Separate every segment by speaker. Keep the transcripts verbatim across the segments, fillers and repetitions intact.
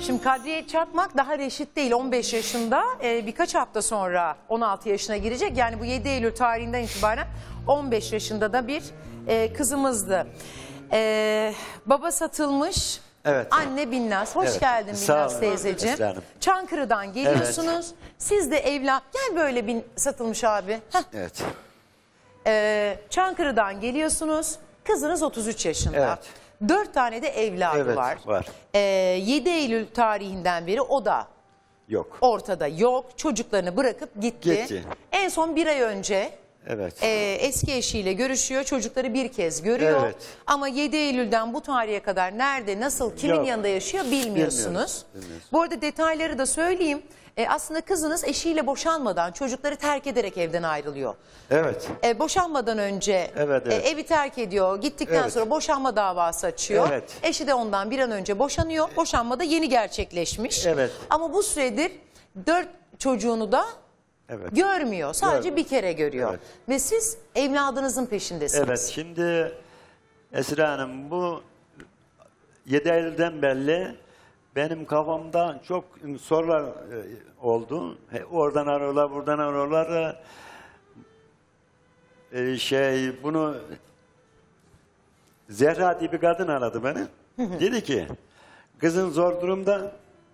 Speaker 1: Şimdi Kadriye Çakmak daha reşit değil, on beş yaşında, ee, birkaç hafta sonra on altı yaşına girecek. Yani bu yedi Eylül tarihinden itibaren on beş yaşında da bir e, kızımızdı. Ee, baba satılmış,
Speaker 2: evet.
Speaker 1: Anne Binnaz. Hoş
Speaker 2: evet.
Speaker 1: geldin Binnaz teyzeciğim. Çankırı'dan geliyorsunuz. Evet. Siz de evlat, gel böyle bin satılmış abi. Heh.
Speaker 2: Evet.
Speaker 1: Ee, Çankırı'dan geliyorsunuz. Kızınız otuz üç yaşında.
Speaker 2: Evet.
Speaker 1: Dört tane de evladı
Speaker 2: evet,
Speaker 1: var.
Speaker 2: var.
Speaker 1: Ee, yedi Eylül tarihinden beri o da
Speaker 2: yok.
Speaker 1: Ortada yok. Çocuklarını bırakıp gitti.
Speaker 2: Gitti.
Speaker 1: En son bir ay önce
Speaker 2: evet.
Speaker 1: e, eski eşiyle görüşüyor. Çocukları bir kez görüyor.
Speaker 2: Evet.
Speaker 1: Ama yedi Eylül'den bu tarihe kadar nerede, nasıl, kimin
Speaker 2: yok.
Speaker 1: yanında yaşıyor bilmiyorsunuz.
Speaker 2: Bilmiyoruz. Bilmiyoruz.
Speaker 1: Bu arada detayları da söyleyeyim. E, aslında kızınız eşiyle boşanmadan, çocukları terk ederek evden ayrılıyor.
Speaker 2: Evet.
Speaker 1: E, boşanmadan önce
Speaker 2: evet, evet.
Speaker 1: E, evi terk ediyor. Gittikten
Speaker 2: evet.
Speaker 1: sonra boşanma davası açıyor.
Speaker 2: Evet.
Speaker 1: Eşi de ondan bir an önce boşanıyor. Boşanma da yeni gerçekleşmiş.
Speaker 2: Evet.
Speaker 1: Ama bu süredir dört çocuğunu da evet. görmüyor. Sadece Görmüyor. bir kere görüyor. Evet. Ve siz evladınızın peşindesiniz.
Speaker 2: Evet. Şimdi Esra Hanım, bu yedi Eylül'den belli benim kafamda çok sorular oldu. Oradan arıyorlar, buradan arıyorlar. Ee, şey bunu Zehra diye bir kadın aradı beni. Dedi ki kızın zor durumda.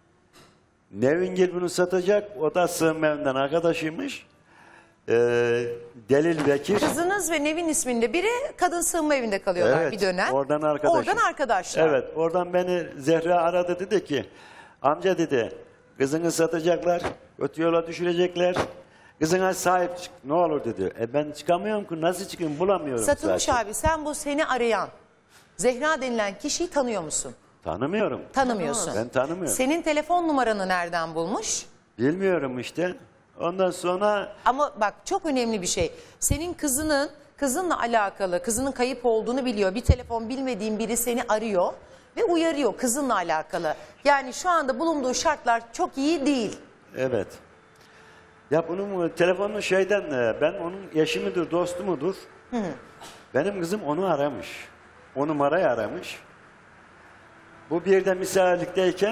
Speaker 2: Nevingil bunu satacak. O da sığınma evinden arkadaşıymış. Ee, Delil Bekir.
Speaker 1: Kızınız ve Nevin isminde biri kadın sığınma evinde kalıyorlar
Speaker 2: evet,
Speaker 1: bir dönem.
Speaker 2: Oradan arkadaşım.
Speaker 1: Oradan arkadaşlar.
Speaker 2: Evet, oradan beni Zehra aradı, dedi ki amca dedi kızını satacaklar, kötü yola düşürecekler. Kızına sahip çık ne olur dedi. E ben çıkamıyorum ki, nasıl çıkayım, bulamıyorum.
Speaker 1: Satılmış
Speaker 2: zaten.
Speaker 1: abi, sen bu seni arayan Zehra denilen kişiyi tanıyor musun?
Speaker 2: Tanımıyorum.
Speaker 1: Tanımıyorsun.
Speaker 2: Ben tanımıyorum.
Speaker 1: Senin telefon numaranı nereden bulmuş?
Speaker 2: Bilmiyorum işte. Ondan sonra...
Speaker 1: Ama bak çok önemli bir şey. Senin kızının, kızınla alakalı, kızının kayıp olduğunu biliyor. Bir telefon bilmediğin biri seni arıyor ve uyarıyor kızınla alakalı. Yani şu anda bulunduğu şartlar çok iyi değil.
Speaker 2: Evet. Ya bunun telefonun şeyden, ben onun eşi midir, dostu mudur? Hı hı. Benim kızım onu aramış. O numarayı aramış. Bu bir de misafirlikteyken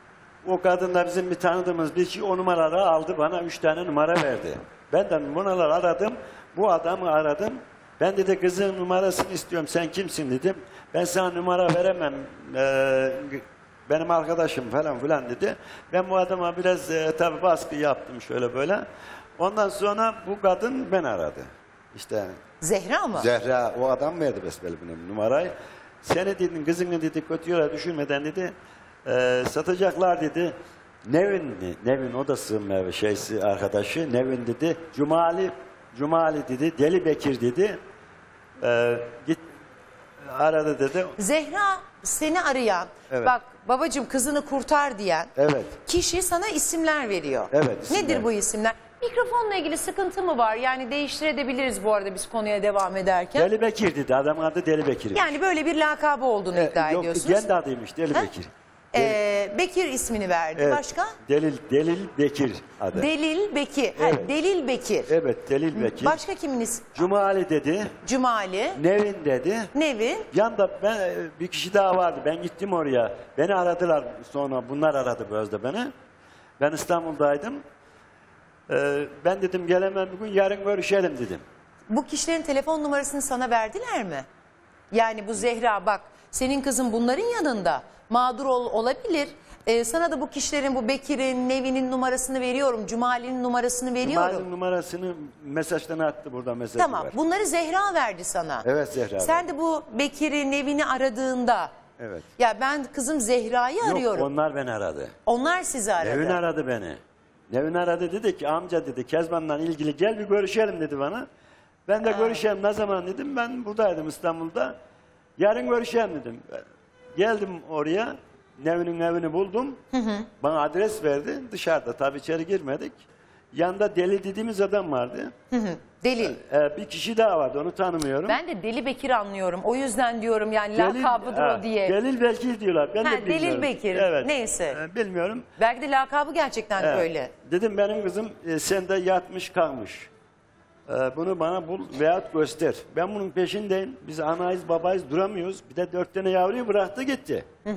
Speaker 2: o kadın da bizim bir tanıdığımız bir kişi o numaraları aldı, bana üç tane numara verdi. Ben de numaraları aradım, bu adamı aradım. Ben dedi kızın numarasını istiyorum, sen kimsin dedim. Ben sana numara veremem, ee, benim arkadaşım falan filan dedi. Ben bu adama biraz e, tabi baskı yaptım şöyle böyle. Ondan sonra bu kadın beni aradı. İşte
Speaker 1: Zehra mı?
Speaker 2: Zehra, o adam verdi besbelli benim numarayı. Seni dedin, kızını dedi kötü yola düşürmeden dedi e, satacaklar dedi. Nevin, Nevin o da sığınma şeysi arkadaşı. Nevin dedi, Cumali, Cumali dedi, Deli Bekir dedi. E, git aradı dedi.
Speaker 1: Zehra seni arayan, evet. Bak babacığım kızını kurtar diyen
Speaker 2: evet.
Speaker 1: kişi sana isimler veriyor.
Speaker 2: Evet, isimler.
Speaker 1: Nedir bu isimler? Mikrofonla ilgili sıkıntı mı var? Yani değiştirebiliriz bu arada biz konuya devam ederken.
Speaker 2: Deli Bekir dedi. Adamın adı Deli Bekir.
Speaker 1: Yani böyle bir lakabı olduğunu
Speaker 2: e,
Speaker 1: iddia
Speaker 2: yok,
Speaker 1: ediyorsunuz.
Speaker 2: Yok kendi adıymış Deli
Speaker 1: ha?
Speaker 2: Bekir.
Speaker 1: Ee, Bekir ismini verdi.
Speaker 2: Evet.
Speaker 1: Başka?
Speaker 2: Delil, Delil Bekir adı.
Speaker 1: Delil Bekir.
Speaker 2: Evet.
Speaker 1: Ha, Delil Bekir.
Speaker 2: Evet, Delil Bekir.
Speaker 1: Başka kimin ismi?
Speaker 2: Cumali dedi.
Speaker 1: Cumali.
Speaker 2: Nevin dedi.
Speaker 1: Nevin.
Speaker 2: Yanında ben, bir kişi daha vardı. Ben gittim oraya. Beni aradılar sonra. Bunlar aradı biraz da beni. Ben İstanbul'daydım. Ee, ben dedim gelemem bugün, yarın görüşelim dedim.
Speaker 1: Bu kişilerin telefon numarasını sana verdiler mi? Yani bu Zehra bak senin kızın bunların yanında mağdur ol, olabilir. Ee, sana da bu kişilerin, bu Bekir'in, Nevin'in numarasını veriyorum. Cumali'nin numarasını veriyorum.
Speaker 2: Cumali'nin numarasını mesajdan attı, burada mesajı
Speaker 1: Tamam
Speaker 2: var.
Speaker 1: Bunları Zehra verdi sana.
Speaker 2: Evet Zehra.
Speaker 1: Sen
Speaker 2: verdi.
Speaker 1: de bu Bekir'i, Nevin'i aradığında
Speaker 2: evet.
Speaker 1: Ya ben kızım Zehra'yı arıyorum.
Speaker 2: Yok, onlar beni aradı.
Speaker 1: Onlar sizi aradı.
Speaker 2: Nevin aradı beni. Nevin aradı, dedi ki amca dedi Kezban'la ilgili gel bir görüşelim dedi bana. Ben de ha. görüşelim ne zaman dedim, ben buradaydım İstanbul'da. Yarın görüşelim dedim. Geldim oraya, Nevin'in evini buldum. Hı hı. Bana adres verdi, dışarıda tabii içeri girmedik. Yanında Deli dediğimiz adam vardı.
Speaker 1: Hı hı. Delil.
Speaker 2: Ee, bir kişi daha vardı, onu tanımıyorum.
Speaker 1: Ben de Deli Bekir anlıyorum. O yüzden diyorum yani Delil, lakabıdır ha, o diye.
Speaker 2: Delil Bekir diyorlar. Ben
Speaker 1: ha,
Speaker 2: de bilmiyorum.
Speaker 1: Delil Bekir.
Speaker 2: Evet.
Speaker 1: Neyse.
Speaker 2: Ee, bilmiyorum.
Speaker 1: Belki de lakabı gerçekten
Speaker 2: evet.
Speaker 1: öyle.
Speaker 2: Dedim benim kızım e, sende yatmış kalmış. Ee, bunu bana bul veyahut göster. Ben bunun peşindeyim. Biz anayız babayız duramıyoruz. Bir de dört tane yavruyu bıraktı gitti. Hı hı.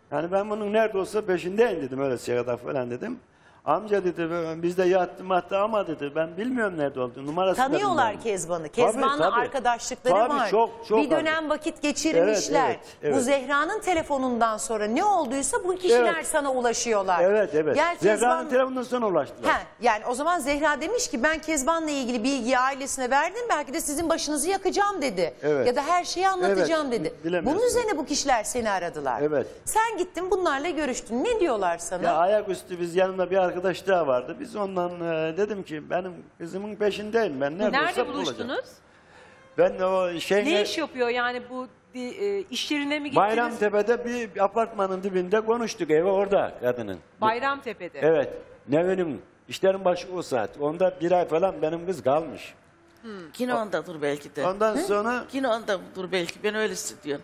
Speaker 2: Yani ben bunun nerede olsa peşindeyim dedim öyle kadar falan dedim. Amca dedi biz de yattım hatta ama dedi ben bilmiyorum nerede olduğunu numarasını da
Speaker 1: Tanıyorlar
Speaker 2: bilmiyorum.
Speaker 1: Kezban'ı.
Speaker 2: Tabii,
Speaker 1: Kezban'la
Speaker 2: tabii.
Speaker 1: arkadaşlıkları
Speaker 2: Tabii,
Speaker 1: var.
Speaker 2: çok, çok
Speaker 1: bir dönem
Speaker 2: abi.
Speaker 1: vakit geçirmişler.
Speaker 2: Evet, evet, evet.
Speaker 1: Bu Zehra'nın telefonundan sonra ne olduysa bu kişiler
Speaker 2: Evet.
Speaker 1: sana ulaşıyorlar.
Speaker 2: Evet evet.
Speaker 1: Gel
Speaker 2: Zehra'nın
Speaker 1: Kezban...
Speaker 2: telefonundan sonra ulaştılar.
Speaker 1: He, yani o zaman Zehra demiş ki ben Kezban'la ilgili bilgiyi ailesine verdim. Belki de sizin başınızı yakacağım dedi.
Speaker 2: Evet.
Speaker 1: Ya da her şeyi anlatacağım
Speaker 2: Evet,
Speaker 1: dedi.
Speaker 2: bilemiyorsun.
Speaker 1: Bunun üzerine bu kişiler seni aradılar.
Speaker 2: Evet.
Speaker 1: Sen gittin bunlarla görüştün. Ne diyorlar sana?
Speaker 2: Ya ayaküstü biz yanımda bir arkadaş daha vardı. Biz ondan e, dedim ki benim kızımın peşindeyim ben. Nerede,
Speaker 3: Nerede
Speaker 2: olsa bulacağım.
Speaker 3: buluştunuz?
Speaker 2: Ben o şey
Speaker 3: Ne iş yapıyor yani bu di- e, iş yerine mi gittiniz?
Speaker 2: Bayramtepe'de bir apartmanın dibinde konuştuk evi orada kadının.
Speaker 3: Bayramtepe'de.
Speaker 2: Evet. Nevenim işlerin başı o saat. Onda bir ay falan benim kız kalmış.
Speaker 4: Yine ondadır belki de.
Speaker 2: Ondan sonra
Speaker 4: Yine ondadır belki. Ben öyle hissediyorum.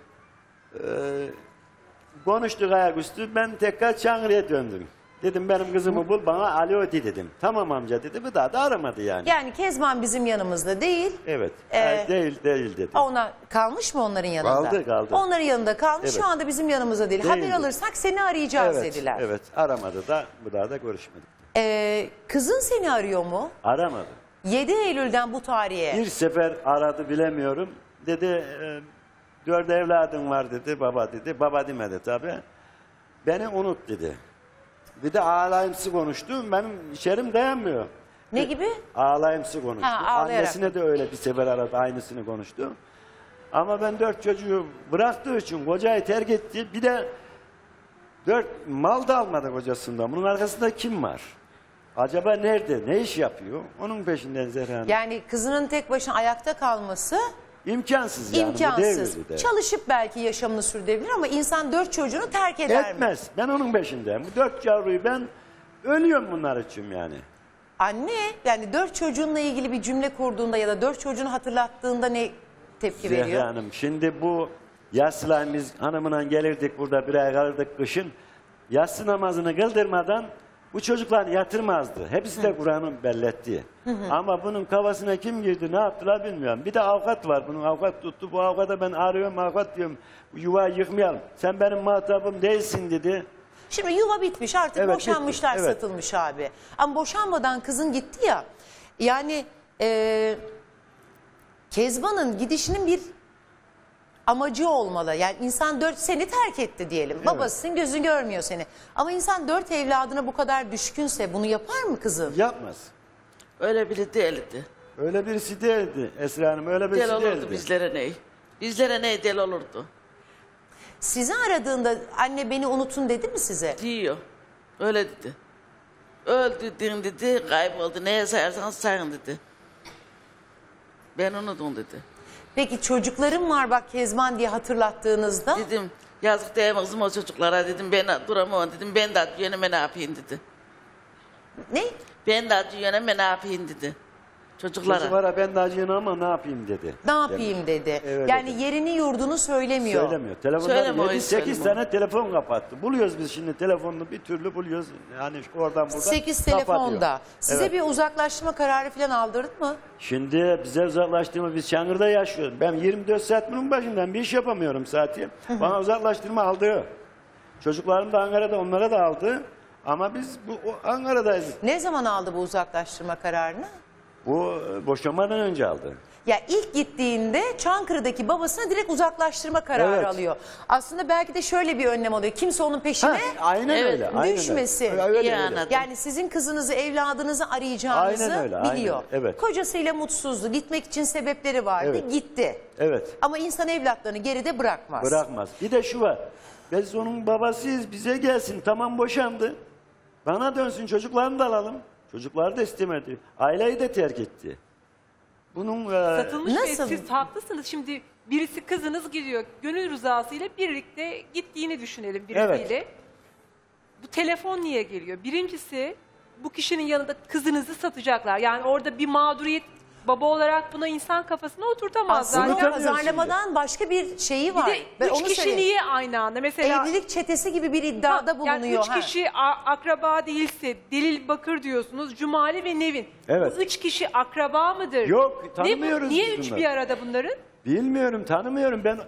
Speaker 2: konuştuk ayaküstü. Ben tekrar Çankırı'ya döndüm. Dedim benim kızımı bul bana alo de dedim. Tamam amca dedi. Bir daha da aramadı yani.
Speaker 1: Yani Kezban bizim yanımızda değil.
Speaker 2: Evet.
Speaker 1: Ee,
Speaker 2: Hayır, değil değil dedi.
Speaker 1: Ona kalmış mı onların yanında?
Speaker 2: Kaldı, kaldı.
Speaker 1: Onların yanında kalmış.
Speaker 2: Evet.
Speaker 1: Şu anda bizim yanımızda değil.
Speaker 2: Değildi.
Speaker 1: Haber alırsak seni arayacağız
Speaker 2: Evet,
Speaker 1: dediler.
Speaker 2: evet. Aramadı da bir daha da görüşmedik.
Speaker 1: Ee, kızın seni arıyor mu?
Speaker 2: Aramadı.
Speaker 1: yedi Eylül'den bu tarihe.
Speaker 2: Bir sefer aradı bilemiyorum. Dedi e, dört evladım var dedi baba dedi. Baba demedi tabi. Beni unut dedi. Bir de ağlayımsı konuştu. Benim içerim dayanmıyor.
Speaker 1: Ne gibi?
Speaker 2: Ağlayımsı konuştu.
Speaker 1: Ha, ağlayarak.
Speaker 2: Annesine de öyle bir sefer aradı aynısını konuştu. Ama ben dört çocuğu bıraktığı için kocayı terk etti. Bir de dört mal da almadı kocasından. Bunun arkasında kim var? Acaba nerede? Ne iş yapıyor? Onun peşinden Zehra Hanım.
Speaker 1: Yani kızının tek başına ayakta kalması
Speaker 2: İmkansız yani. bu
Speaker 1: imkansız.
Speaker 2: devirde.
Speaker 1: Çalışıp belki yaşamını sürdürebilir ama insan dört çocuğunu terk eder mi?
Speaker 2: Etmez. Ben onun peşindeyim. Bu dört yavruyu ben ölüyorum bunlar için yani.
Speaker 1: Anne yani dört çocuğunla ilgili bir cümle kurduğunda ya da dört çocuğunu hatırlattığında ne tepki veriyor?
Speaker 2: Zehra Hanım şimdi bu yatsılar biz hanımla gelirdik burada bir ay kalırdık kışın. Yatsı namazını kıldırmadan bu çocuklar yatırmazdı. Hepsi de Kur'an'ın belletti. Ama bunun kafasına kim girdi ne yaptılar bilmiyorum. Bir de avukat var. Bunun avukat tuttu. Bu avukata ben arıyorum avukat diyorum. Bu yuvayı yıkmayalım. Sen benim muhatabım değilsin dedi.
Speaker 1: Şimdi yuva bitmiş artık
Speaker 2: Evet,
Speaker 1: boşanmışlar
Speaker 2: bitti. Evet.
Speaker 1: satılmış abi. Ama boşanmadan kızın gitti ya. Yani e, Kezban'ın gidişinin bir amacı olmalı. Yani insan dört seni terk etti diyelim. Babasısın gözün görmüyor seni. Ama insan dört evladına bu kadar düşkünse bunu yapar mı kızın?
Speaker 2: Yapmaz.
Speaker 4: Öyle biri değildi.
Speaker 2: Öyle birisi değildi Esra Hanım. Öyle birisi
Speaker 4: Del olurdu
Speaker 2: değildi.
Speaker 4: bizlere ne? Bizlere ne del olurdu.
Speaker 1: Sizi aradığında anne beni unutun dedi mi size?
Speaker 4: Diyor. Öyle dedi. Öldü din dedi, kayboldu. Neye sayarsanız sayın dedi. Ben unutun dedi.
Speaker 1: Peki çocuklarım var bak Kezban diye hatırlattığınızda
Speaker 4: Dedim yazık değil mi kızım o çocuklara dedim. Ben duramam dedim. Ben de acı yöneme ne yapayım dedi.
Speaker 1: ne?
Speaker 4: Ben de acı yöneme ne yapayım dedi. Çocuklara.
Speaker 2: Çocuklara ben de acıyım ama ne yapayım dedi.
Speaker 1: Ne yapayım dedi.
Speaker 2: Evet,
Speaker 1: yani
Speaker 2: evet.
Speaker 1: yerini yurdunu söylemiyor.
Speaker 2: Söylemiyor. Telefonda
Speaker 4: Söyleme o
Speaker 2: yedi
Speaker 4: iş,
Speaker 2: sekiz
Speaker 4: söyleme.
Speaker 2: tane telefon kapattı. Buluyoruz biz şimdi telefonunu bir türlü buluyoruz. Yani oradan buradan
Speaker 1: sekiz
Speaker 2: kapatıyor.
Speaker 1: telefonda. Size
Speaker 2: Evet.
Speaker 1: bir uzaklaştırma kararı falan aldırdı mı?
Speaker 2: Şimdi bize uzaklaştırma biz Çankırı'da yaşıyoruz. Ben yirmi dört saat bunun başından bir iş yapamıyorum saati. Bana uzaklaştırma aldı. Çocuklarım da Ankara'da onlara da aldı. Ama biz bu o Ankara'dayız.
Speaker 1: Ne zaman aldı bu uzaklaştırma kararını?
Speaker 2: Bu e, boşanmadan önce aldı.
Speaker 1: Ya ilk gittiğinde Çankırı'daki babasına direkt uzaklaştırma kararı
Speaker 2: Evet.
Speaker 1: alıyor. Aslında belki de şöyle bir önlem oluyor. Kimse onun peşine
Speaker 2: Ha, aynen
Speaker 4: Evet,
Speaker 2: öyle. Aynen
Speaker 1: düşmesin.
Speaker 2: Öyle, öyle,
Speaker 4: İyi
Speaker 2: öyle.
Speaker 4: anladım.
Speaker 1: yani sizin kızınızı, evladınızı arayacağınızı
Speaker 2: Aynen öyle, aynen,
Speaker 1: biliyor.
Speaker 2: evet.
Speaker 1: Kocasıyla mutsuzdu. Gitmek için sebepleri vardı.
Speaker 2: Evet.
Speaker 1: Gitti.
Speaker 2: Evet.
Speaker 1: Ama insan evlatlarını geride bırakmaz.
Speaker 2: Bırakmaz. Bir de şu var. Biz onun babasıyız bize gelsin. Tamam boşandı. Bana dönsün çocuklarını da alalım. Çocuklar da istemedi. Aileyi de terk etti. Bunun e,
Speaker 3: Satılmış ve
Speaker 1: Nasıl?
Speaker 3: siz haklısınız. Şimdi birisi kızınız gidiyor. Gönül rızasıyla birlikte gittiğini düşünelim birisiyle. Bu telefon niye geliyor? Birincisi bu kişinin yanında kızınızı satacaklar. Yani orada bir mağduriyet baba olarak buna insan kafasına oturtamazlar.
Speaker 1: Aslında o
Speaker 2: Unutamıyorsun
Speaker 1: pazarlamadan başka bir şeyi
Speaker 3: Bir
Speaker 1: var.
Speaker 3: de
Speaker 1: Ben
Speaker 3: üç
Speaker 1: onu
Speaker 3: kişi
Speaker 1: söyleyeyim.
Speaker 3: niye aynı anda? Mesela
Speaker 1: Evlilik çetesi gibi bir iddiada
Speaker 3: Ha,
Speaker 1: bulunuyor.
Speaker 3: Yani üç
Speaker 1: ha.
Speaker 3: kişi a- akraba değilse Delil Bakır diyorsunuz. Cumali ve Nevin.
Speaker 2: Evet.
Speaker 3: Bu üç kişi akraba mıdır?
Speaker 2: Yok,
Speaker 3: Ne bu-
Speaker 2: tanımıyoruz
Speaker 3: Niye
Speaker 2: biz
Speaker 3: üç
Speaker 2: bunları.
Speaker 3: bir arada bunların?
Speaker 2: bilmiyorum tanımıyorum ben.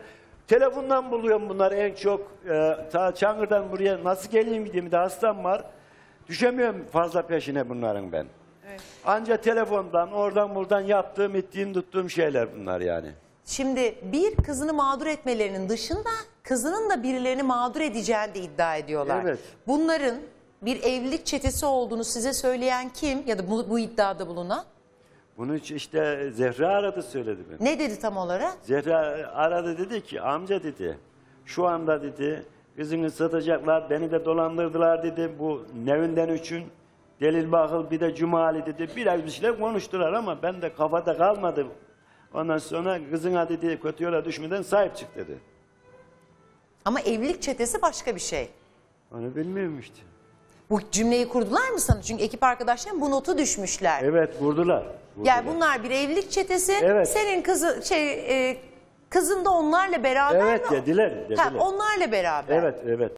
Speaker 2: Telefondan buluyorum bunları en çok. Ee, ta Çangır'dan buraya nasıl geleyim gideyim, bir de hastam var. Düşemiyorum fazla peşine bunların ben.
Speaker 3: Evet.
Speaker 2: Anca telefondan, oradan buradan yaptığım, ettiğim, tuttuğum şeyler bunlar yani.
Speaker 1: Şimdi bir, kızını mağdur etmelerinin dışında kızının da birilerini mağdur edeceğini de iddia ediyorlar.
Speaker 2: Evet.
Speaker 1: Bunların bir evlilik çetesi olduğunu size söyleyen kim ya da bu, bu iddiada bulunan?
Speaker 2: Bunu işte Zehra aradı, söyledi bana.
Speaker 1: Ne dedi tam olarak?
Speaker 2: Zehra aradı, dedi ki amca dedi, şu anda dedi kızını satacaklar, beni de dolandırdılar dedi, bu nevinden üçün delil bakıl bir de Cumali dedi, biraz bir şeyler konuştular ama ben de kafada kalmadı. Ondan sonra kızına dedi kötü yola düşmeden sahip çık dedi.
Speaker 1: Ama evlilik çetesi başka bir şey.
Speaker 2: Onu bilmiyorum işte.
Speaker 1: Bu cümleyi kurdular mı sana? Çünkü ekip arkadaşlarım bu notu düşmüşler.
Speaker 2: Evet, vurdular. vurdular.
Speaker 1: Yani bunlar bir evlilik çetesi.
Speaker 2: Evet.
Speaker 1: Senin kızı şey e, kızın da onlarla beraber
Speaker 2: Evet
Speaker 1: mi?
Speaker 2: dediler, dediler.
Speaker 1: Ha, onlarla beraber.
Speaker 2: Evet, evet.